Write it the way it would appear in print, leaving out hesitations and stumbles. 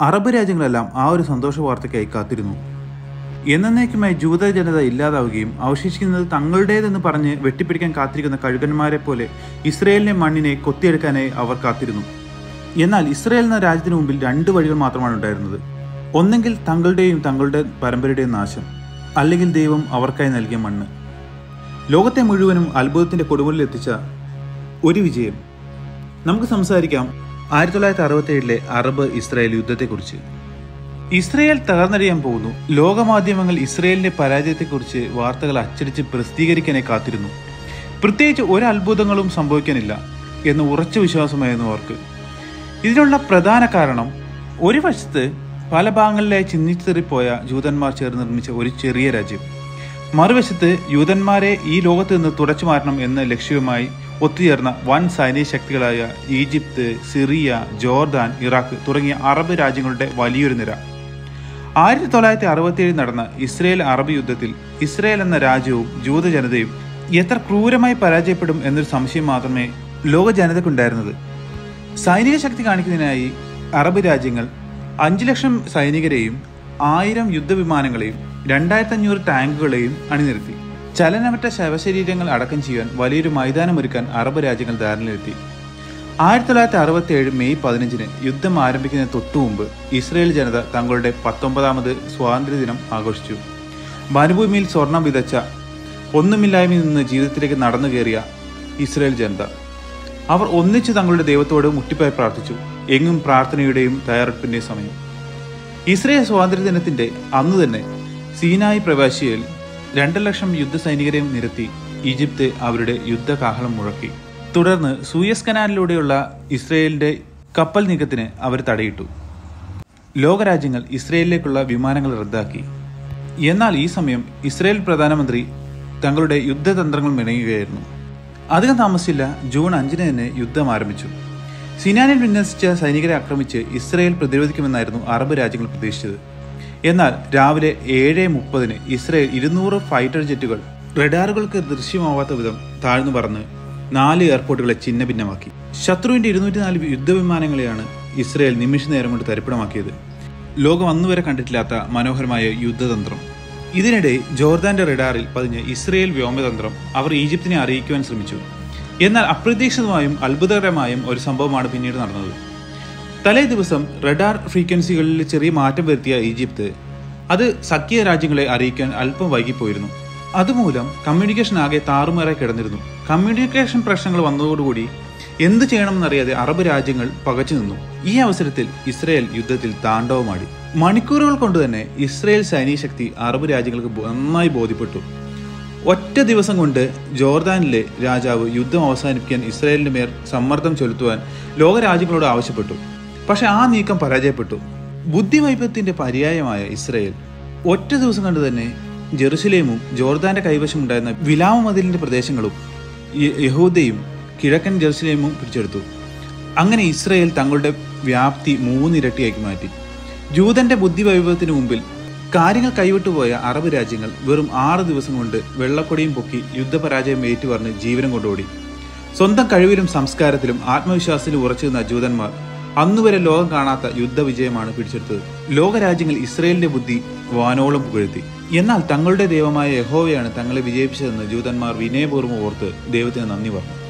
Arab രാജ്യങ്ങളെല്ലാം ആ ഒരു സന്തോഷ വാർത്തയ്ക്കായി കാത്തിരുന്നു. എന്നേക്കുമായി ജൂത ജനത ഇല്ലാതാവുകയും അവശേഷിക്കുന്നത് തങ്ങളുടേതെന്ന് പറഞ്ഞ് വെട്ടിപ്പിടിക്കാൻ കാത്തിരിക്കുന്ന കഴുകന്മാരെ പോലെ ഇസ്രയേലിന്റെ മണ്ണിനെ കൊത്തിയെടുക്കാനായി അവർ കാത്തിരുന്നു. എന്നാൽ ഇസ്രയേൽ എന്ന രാജ്യത്തിന് മുമ്പിൽ 2 വഴികൾ മാത്രമാണ് ഉണ്ടായിരുന്നത്. ഒന്നെങ്കിൽ തങ്ങളുടെയും തങ്ങളുടെ പരമ്പരയുടെയും നാശം, അല്ലെങ്കിൽ ദൈവം അവർക്കായി നൽകിയ മണ്ണ്. ലോകത്തെ മുഴുവനും അത്ഭുതത്തിന്റെ കൊടുമുള്ളിൽ എത്തിച്ച ഒരു വിജയം. നമുക്ക് സംസാരിക്കാം 1967 അറബ് ഇസ്രായേൽ യുദ്ധത്തെക്കുറിച്ച്. ഇസ്രയേൽ തകർന്നടിയാൻ പോകുന്നു. ലോകമാധ്യമങ്ങൾ ഇസ്രയേലിന്റെ പരാജയത്തെക്കുറിച്ച് വാർത്തകൾ അച്ചടിച്ച് പ്രസിദ്ധീകരിക്കാനായി കാത്തിരുന്നു. പ്രത്യേകിച്ച് ഒരു അത്ഭുതങ്ങളും സംഭവിക്കാനില്ല എന്ന് ഉറച്ച വിശ്വാസമായിരുന്നു അവർക്ക്. ഇതിനുള്ള പ്രധാന കാരണം, ഒരു വശത്ത് പല ഭാഗങ്ങളിലായി ചിന്നിച്ചെറിപ്പോയ ജൂതന്മാർ ചേർന്ന് നിർമ്മിച്ച ഒരു ചെറിയ രാജ്യം, മറുവശത്ത് യൂതന്മാരെ ഈ ലോകത്ത് നിന്ന് തുടച്ചു മാറ്റണം എന്ന ലക്ഷ്യവുമായി ഒത്തുചേർന്ന വൻ സൈനിക ശക്തികളായ ഈജിപ്ത്, സിറിയ, ജോർദാൻ, ഇറാഖ് തുടങ്ങിയ അറബ് രാജ്യങ്ങളുടെ വലിയൊരു നിര. 1967 നടന്ന ഇസ്രയേൽ അറബ് യുദ്ധത്തിൽ ഇസ്രയേൽ എന്ന രാജ്യവും ജൂത ജനതയും എത്ര ക്രൂരമായി പരാജയപ്പെടും എന്നൊരു സംശയം മാത്രമേ ലോക ജനതയ്ക്കുണ്ടായിരുന്നത്. സൈനിക ശക്തി കാണിക്കുന്നതിനായി അറബ് രാജ്യങ്ങൾ 5 ലക്ഷം സൈനികരെയും 1000 യുദ്ധവിമാനങ്ങളെയും 2500 ടാങ്കുകളെയും അണിനിരത്തി. ചലനമറ്റ ശവശരീരങ്ങൾ അടക്കം ചെയ്യാൻ വലിയൊരു മൈതാനമൊരുക്കാൻ അറബ് രാജ്യങ്ങൾ ധാരണയിലെത്തി. 1967 മെയ് 15 യുദ്ധം ആരംഭിക്കുന്നതിന് തൊട്ടുമുമ്പ് ഇസ്രയേൽ ജനത തങ്ങളുടെ 19ാമത് സ്വാതന്ത്ര്യദിനം ആഘോഷിച്ചു. മരുഭൂമിയിൽ സ്വർണം വിതച്ച, ഒന്നുമില്ലായ്മയിൽ നിന്ന് ജീവിതത്തിലേക്ക് നടന്നു കയറിയ ഇസ്രയേൽ ജനത അവർ ഒന്നിച്ച് തങ്ങളുടെ ദൈവത്തോട് മുട്ടിപ്പായി പ്രാർത്ഥിച്ചു. എങ്ങും പ്രാർത്ഥനയുടെയും തയ്യാറെടുപ്പിന്റെയും സമയം. ഇസ്രയേൽ സ്വാതന്ത്ര്യദിനത്തിന്റെ അന്ന് തന്നെ സീനായി പ്രവാസിയിൽ 2 ലക്ഷം യുദ്ധസൈനികരെയും നിരത്തി ഈജിപ്ത് അവരുടെ യുദ്ധകാഹളം മുഴക്കി. തുടർന്ന് സൂയസ് കനാലിലൂടെയുള്ള ഇസ്രയേലിന്റെ കപ്പൽ നീക്കത്തിന് അവർ തടയിട്ടു. ലോകരാജ്യങ്ങൾ ഇസ്രയേലിലേക്കുള്ള വിമാനങ്ങൾ റദ്ദാക്കി. എന്നാൽ ഈ സമയം ഇസ്രയേൽ പ്രധാനമന്ത്രി തങ്ങളുടെ യുദ്ധതന്ത്രങ്ങൾ മെനയുകയായിരുന്നു. അധികം താമസിച്ചില്ല, ജൂൺ 5 തന്നെ യുദ്ധം ആരംഭിച്ചു. സിനാനിൽ വിന്യസിച്ച സൈനികരെ ആക്രമിച്ച് ഇസ്രയേൽ പ്രതിരോധിക്കുമെന്നായിരുന്നു അറബ് രാജ്യങ്ങൾ പ്രതീക്ഷിച്ചത്. എന്നാൽ രാവിലെ 7:30 ഇസ്രയേൽ 200 ഫൈറ്റർ ജെറ്റുകൾ റഡാറുകൾക്ക് ദൃശ്യമാവാത്ത വിധം താഴ്ന്നു പറന്ന് 4 എയർപോർട്ടുകളെ ഛിന്നഭിന്നമാക്കി. ശത്രുവിന്റെ 204 യുദ്ധവിമാനങ്ങളെയാണ് ഇസ്രയേൽ നിമിഷ നേരം കൊണ്ട് തരിപ്പണമാക്കിയത്. ലോകം അന്നുവരെ കണ്ടിട്ടില്ലാത്ത മനോഹരമായ യുദ്ധതന്ത്രം. ഇതിനിടെ ജോർദാന്റെ റഡാറിൽ പതിഞ്ഞ ഇസ്രയേൽ വ്യോമതന്ത്രം അവർ ഈജിപ്തിനെ അറിയിക്കുവാൻ ശ്രമിച്ചു. എന്നാൽ അപ്രതീക്ഷിതമായും അത്ഭുതകരമായും ഒരു സംഭവമാണ് പിന്നീട് നടന്നത്. തലേ ദിവസം റഡാർ ഫ്രീക്വൻസികളിൽ ചെറിയ മാറ്റം വരുത്തിയ ഈജിപ്ത് അത് സഖ്യ രാജ്യങ്ങളെ അറിയിക്കാൻ അല്പം വൈകിപ്പോയിരുന്നു. അതുമൂലം കമ്മ്യൂണിക്കേഷൻ ആകെ താറുമാറായി കിടന്നിരുന്നു. കമ്മ്യൂണിക്കേഷൻ പ്രശ്നങ്ങൾ വന്നതോടുകൂടി എന്ത് ചെയ്യണമെന്നറിയാതെ അറബ് രാജ്യങ്ങൾ പകച്ചു നിന്നു. ഈ അവസരത്തിൽ ഇസ്രയേൽ യുദ്ധത്തിൽ താണ്ഡവമാടി. മണിക്കൂറുകൾ കൊണ്ട് തന്നെ ഇസ്രയേൽ സൈനിക ശക്തി അറബ് രാജ്യങ്ങൾക്ക് നന്നായി ബോധ്യപ്പെട്ടു. ഒറ്റ ദിവസം കൊണ്ട് ജോർദാനിലെ രാജാവ് യുദ്ധം അവസാനിപ്പിക്കാൻ ഇസ്രയേലിന്റെ മേൽ സമ്മർദ്ദം ചെലുത്തുവാൻ ലോകരാജ്യങ്ങളോട് ആവശ്യപ്പെട്ടു. പക്ഷെ ആ നീക്കം പരാജയപ്പെട്ടു. ബുദ്ധിവൈഭവത്തിന്റെ പര്യായമായ ഇസ്രയേൽ ഒറ്റ ദിവസം കൊണ്ട് തന്നെ ജെറുസലേമും ജോർദാന്റെ കൈവശമുണ്ടായിരുന്ന വിലാമ മതിലിന്റെ പ്രദേശങ്ങളും യഹൂദയും കിഴക്കൻ ജെറുസലേമും പിടിച്ചെടുത്തു. അങ്ങനെ ഇസ്രയേൽ തങ്ങളുടെ വ്യാപ്തി 3 ഇരട്ടിയാക്കി മാറ്റി. ജൂതന്റെ ബുദ്ധിവൈഭവത്തിന് മുമ്പിൽ കാര്യങ്ങൾ കൈവിട്ടുപോയ അറബ് രാജ്യങ്ങൾ വെറും 6 ദിവസം കൊണ്ട് വെള്ളക്കൊടിയും പൊക്കി യുദ്ധപരാജയം ഏറ്റുപറഞ്ഞ് ജീവനം കൊണ്ടോടി. സ്വന്തം കഴിവിലും സംസ്കാരത്തിലും ആത്മവിശ്വാസത്തിലും ഉറച്ചു നിന്ന ജൂതന്മാർ അന്നുവരെ ലോകം കാണാത്ത യുദ്ധവിജയമാണ് പിടിച്ചെടുത്തത്. ലോകരാജ്യങ്ങൾ ഇസ്രയേലിന്റെ ബുദ്ധി വാനോളം പുകഴ്ത്തി. എന്നാൽ തങ്ങളുടെ ദൈവമായ യഹോവയാണ് തങ്ങളെ വിജയിപ്പിച്ചതെന്ന് ജൂതന്മാർ വിനയപൂർവ്വം ഓർത്ത് ദൈവത്തിന് നന്ദി പറഞ്ഞു.